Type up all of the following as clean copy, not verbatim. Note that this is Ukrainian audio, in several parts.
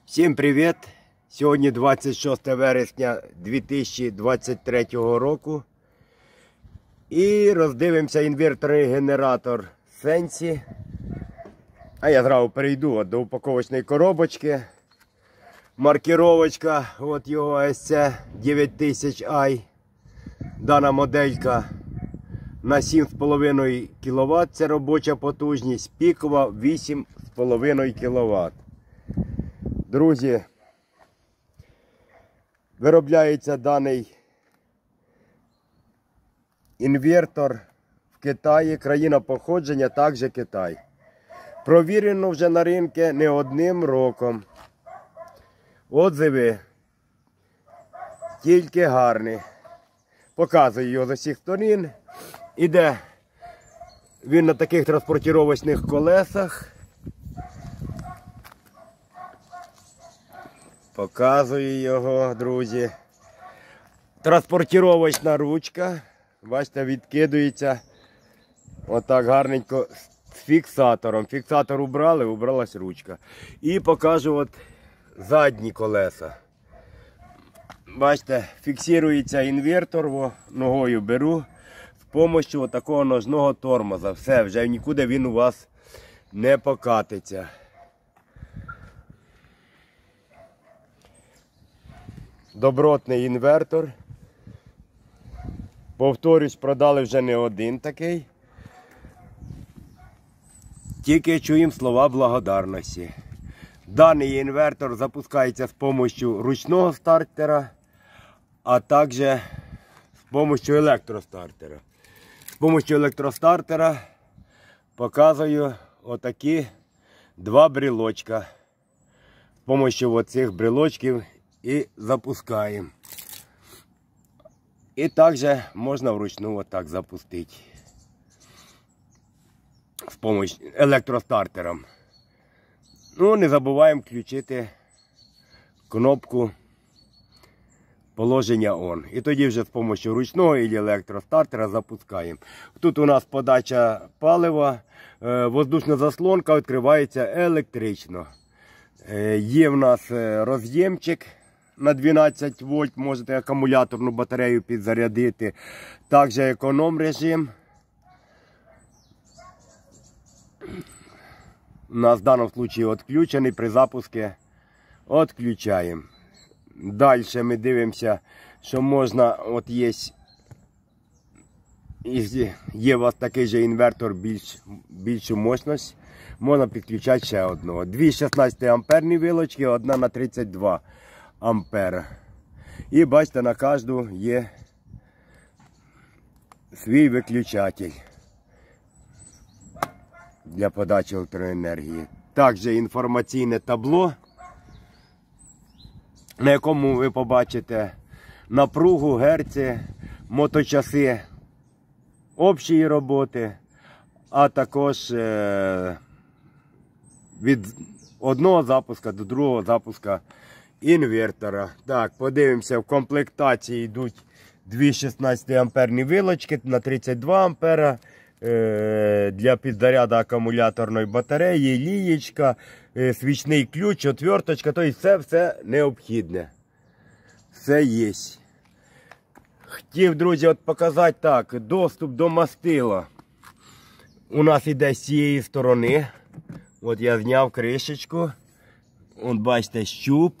Всім привіт! Сьогодні 26 вересня 2023 року. І роздивимося інверторний генератор Sensi. А я зразу перейду до упаковочної коробочки. Маркировочка, от його SC 9000i. Дана моделька на 7,5 кВт. Це робоча потужність, пікова 8,5 кВт. Друзі, виробляється даний інвертор в Китаї, країна походження також Китай. Провірено вже на ринку не одним роком. Отзиви тільки гарні. Показую його з усіх сторін. Іде він на таких транспортировочних колесах. Показую його, друзі. Транспортировочна ручка. Бачите, відкидується отак гарненько з фіксатором. Фіксатор убрали, убралась ручка. І покажу от задні колеса. Бачите, фіксується інвертор, ногою беру з допомогою такого ножного тормоза. Все, вже нікуди він у вас не покатиться. Добротний інвертор. Повторюсь, продали вже не один такий. Тільки чуємо слова благодарності. Даний інвертор запускається з допомогою ручного стартера, а також з допомогою електростартера. З допомогою електростартера показую отакі два брелочка. З допомогою оцих брелочків і запускаємо. І також можна вручну отак запустити. З допомогою електростартером. Ну, не забуваємо включити кнопку положення ON. І тоді вже з допомогою ручного і електростартера запускаємо. Тут у нас подача палива, воздушна заслонка відкривається електрично. Є в нас роз'ємчик на 12 вольт, можете акумуляторну батарею підзарядити. Також економ режим. У нас в даному випадку відключений, при запуску відключаємо. Далі ми дивимося, що можна, от є у вас такий же інвертор більшу мощність, можна підключати ще одного. Дві 16 амперні вилочки, одна на 32 ампера. І бачите, на кожну є свій виключатель для подачі електроенергії. Також інформаційне табло, на якому ви побачите напругу, герці, моточаси общої роботи, а також від одного запуска до другого запуска інвертора. Так, подивимося, в комплектації йдуть дві 16 амперні вилочки на 32 ампера для підзаряду акумуляторної батареї, лієчка, свічний ключ, отверточка, тобто все необхідне. Все є. Хотів, друзі, от показати так, доступ до мастила у нас іде з цієї сторони. От я зняв кришечку. От бачите, щуп.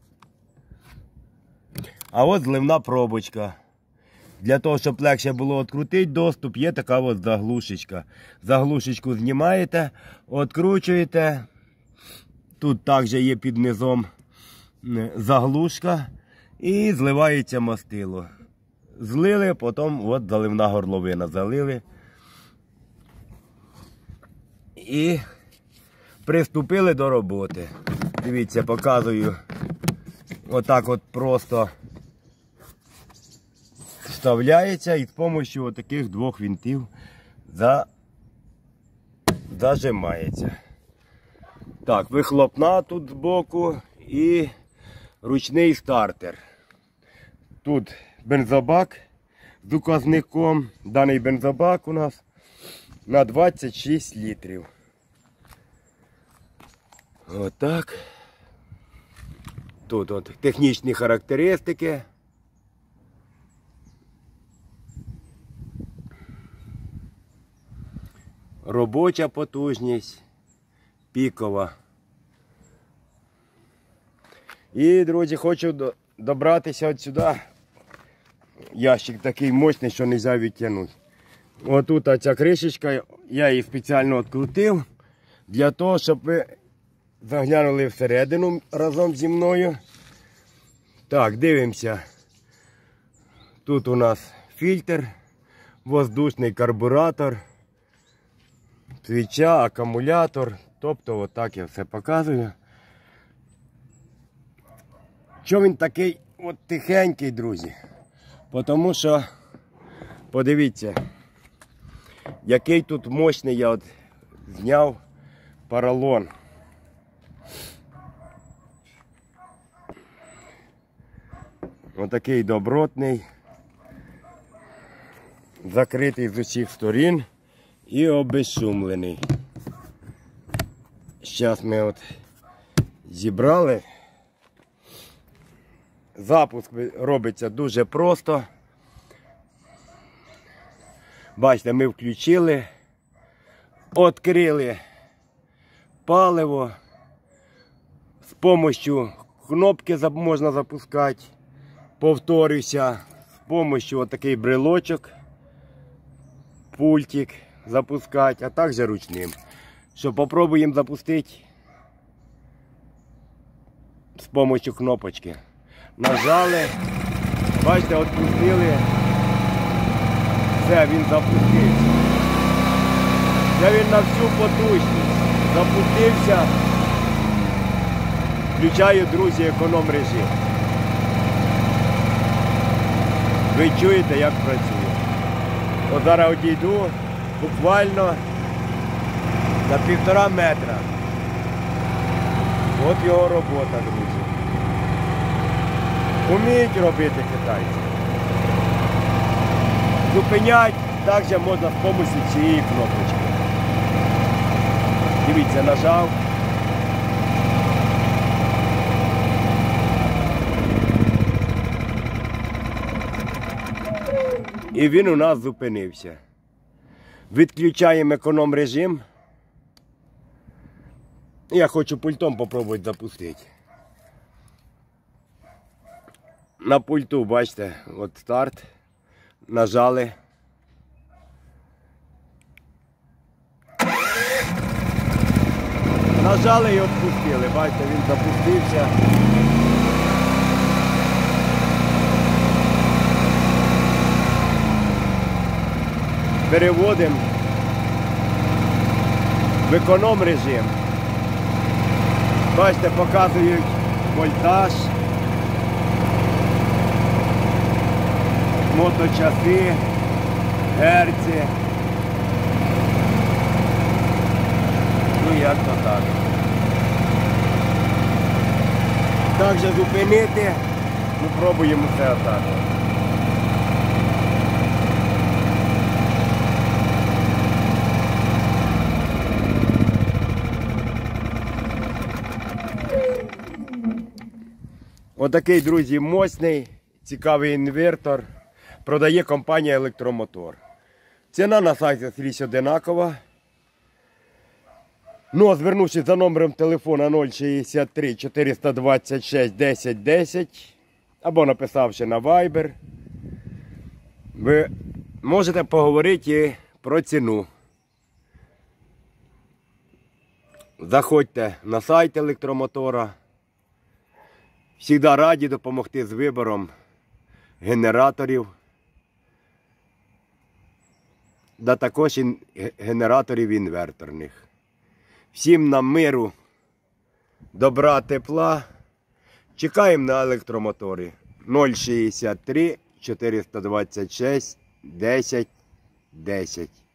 А от зливна пробочка. Для того, щоб легше було відкрутити доступ, є така от заглушечка. Заглушечку знімаєте, відкручуєте. Тут також є під низом заглушка. І зливається мастило. Злили, потім от заливна горловина. Залили. І приступили до роботи. Дивіться, показую. Отак от просто вставляється і з допомогою таких двох винтів зажимається. Так, вихлопна тут збоку і ручний стартер. Тут бензобак з указником. Даний бензобак у нас на 26 літрів. Отак. Тут от технічні характеристики. Робоча потужність, пікова. І, друзі, хочу добратися от сюди. Ящик такий мощний, що не можна відтягнути. Отут ця кришечка, я її спеціально відкрутив, для того, щоб ви заглянули всередину разом зі мною. Так, дивимося. Тут у нас фільтр, воздушний карбуратор, свіча, акумулятор. Тобто отак я все показую. Чому він такий от тихенький, друзі? Тому що, подивіться, який тут мощний я от зняв поролон. Отакий добротний, закритий з усіх сторін і обезшумлений. Зараз ми от зібрали. Запуск робиться дуже просто. Бачите, ми включили, відкрили паливо, з допомогою кнопки можна запускати, повторюся, з допомогою отакий брелочок, пультик запускати, а також ручним. Що попробуємо запустити з допомогою кнопочки. Нажали, бачите, відпустили, все, він запустився. Це він на всю потужність запустився. Включаю, друзі, економ режим. Ви чуєте, як працює. От зараз одійду буквально на 1,5 метра. От його робота, друзі. Уміють робити китайці. Зупинять також можна з допомогою цієї кнопочки. Дивіться, нажав. І він у нас зупинився. Відключаємо економ режим. Я хочу пультом спробувати запустити. На пульту, бачите, от старт. Нажали. Нажали і відпустили. Бачите, він запустився. Переводимо в економ режим. Бачите, показують вольтаж, моточаси, герці. Ну як то так. Також зупинити, ну пробуємо це отак. Отакий, друзі, моцний, цікавий інвертор. Продає компанія Електромотор. Ціна на сайті скрізь одинакова. Ну, а звернувшись за номером телефона 063 426 10 10 або написавши на Viber, ви можете поговорити про ціну. Заходьте на сайт Електромотора. Всігда раді допомогти з вибором генераторів, та також генераторів інверторних. Всім нам миру, добра, тепла. Чекаємо на Електромоторі. 063 426 10 10.